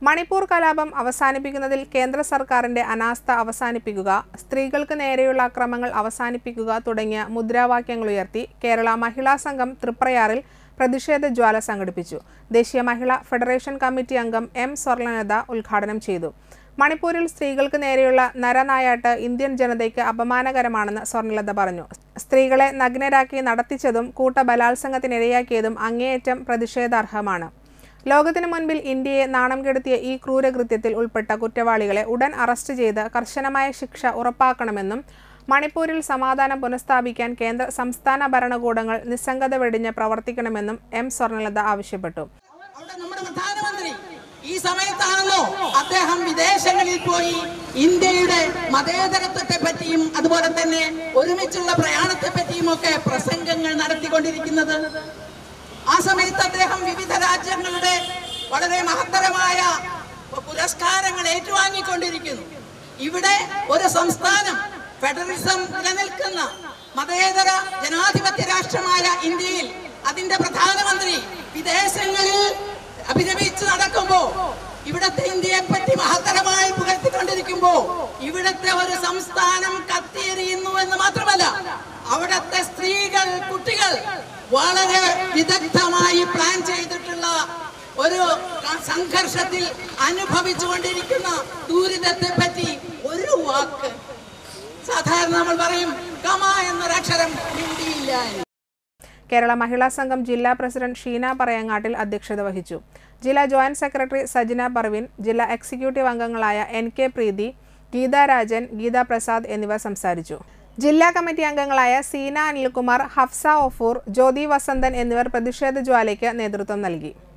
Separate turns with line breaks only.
മണിപ്പൂർ കലാപം അവസാനിപ്പിക്കുന്നതിൽ കേന്ദ്ര സർക്കാരിന്റെ അനാസ്ഥ അവസാനിപ്പിക്കുക, സ്ത്രീകൾക്ക് നേരെയുള്ള അക്രമങ്ങൾ അവസാനിപ്പിക്കുക തുടങ്ങിയ മുദ്രാവാക്യങ്ങളുയർത്തി കേരള മഹിളാ സംഘം തൃപ്രയാറിൽ പ്രതിഷേധ ജ്വാല സംഘടിപ്പിച്ചു. ദേശീയ മഹിളാ ഫെഡറേഷൻ കമ്മിറ്റി അംഗം എം സ്വർണലത ഉദ്ഘാടനം ചെയ്തു. മണിപ്പൂരിൽ സ്ത്രീകൾക്ക് നേരെയുള്ള നരനായാട്ട് ഇന്ത്യൻ ജനതയ്ക്ക് അപമാനകരമാണെന്ന് സ്വർണലത പറഞ്ഞു. സ്ത്രീകളെ നഗ്നരാക്കി നടത്തിച്ചതും കൂട്ടബലാത്സംഗത്തിനിരയാക്കിയതും അങ്ങേയറ്റം പ്രതിഷേധാർഹമാണ്. ലോകത്തിനു മുൻപിൽ ഇന്ത്യയെ നാണം കെടുത്തിയ ഈ ക്രൂരകൃത്യത്തിൽ ഉൾപ്പെട്ട കുറ്റവാളികളെ ഉടൻ അറസ്റ്റ് ചെയ്ത് കർശനമായ ശിക്ഷ ഉറപ്പാക്കണമെന്നും മണിപ്പൂരിൽ സമാധാനം പുനഃസ്ഥാപിക്കാൻ കേന്ദ്ര സംസ്ഥാന ഭരണകൂടങ്ങൾ നിസ്സംഗത വെടിഞ്ഞ് പ്രവർത്തിക്കണമെന്നും എം സ്വർണലത ആവശ്യപ്പെട്ടു.
ഈ സമയത്താണല്ലോ അദ്ദേഹം വിദേശങ്ങളിൽ പോയി ഇന്ത്യയുടെ മതേതരത്വത്തെ പറ്റിയും അതുപോലെ തന്നെ ഒരുമിച്ചുള്ള പ്രയാണത്തെ പറ്റിയും ഒക്കെ പ്രസംഗങ്ങൾ നടത്തിക്കൊണ്ടിരിക്കുന്നത്. ആ സമയത്ത് അദ്ദേഹം വിവിധ രാജ്യങ്ങളുടെ വളരെ മഹത്തരമായ പുരസ്കാരങ്ങൾ ഏറ്റുവാങ്ങിക്കൊണ്ടിരിക്കുന്നു. ഇവിടെ ഒരു സംസ്ഥാനം ഫെഡറലിസം നിലനിൽക്കുന്ന മതേതര ജനാധിപത്യ രാഷ്ട്രമായ ഇന്ത്യയിൽ അതിന്റെ പ്രധാനമന്ത്രി വിദേശങ്ങളിൽ അഭിനമിച്ച് നടക്കുമ്പോ, ഇവിടത്തെ ഇന്ത്യയെ പറ്റി മഹത്തരമായി പുകഴ്ത്തിക്കൊണ്ടിരിക്കുമ്പോ ഇവിടത്തെ ഒരു സംസ്ഥാനം കത്തിയെറിയുന്നു എന്ന് മാത്രമല്ല, അവിടത്തെ സ്ത്രീകൾ, കുട്ടികൾ വളരെ വിദഗ്ധമായി പ്ലാൻ ചെയ്തിട്ടുള്ള ഒരു സംഘർഷത്തിൽ അനുഭവിച്ചുകൊണ്ടിരിക്കുന്ന ദുരിതത്തെ പറ്റി ഒരു വാക്ക് സാധാരണ നമ്മൾ പറയും കമ എന്നൊരക്ഷരം മിണ്ടിയില്ല.
കേരള മഹിളാ സംഘം ജില്ലാ പ്രസിഡന്റ് ഷീന പറയങ്ങാട്ടിൽ അധ്യക്ഷത വഹിച്ചു. ജില്ലാ ജോയിന്റ് സെക്രട്ടറി സജിന പർവീൻ, ജില്ലാ എക്സിക്യൂട്ടീവ് അംഗങ്ങളായ NK പ്രീതി, ഗീത രാജൻ, ഗീത പ്രസാദ് എന്നിവർ സംസാരിച്ചു. ജില്ലാ കമ്മിറ്റി അംഗങ്ങളായ സീന അനിൽകുമാർ, ഹഫ്സ ഒഫൂർ, ജ്യോതി വസന്തൻ എന്നിവർ പ്രതിഷേധ ജ്വാലയ്ക്ക് നേതൃത്വം നൽകി.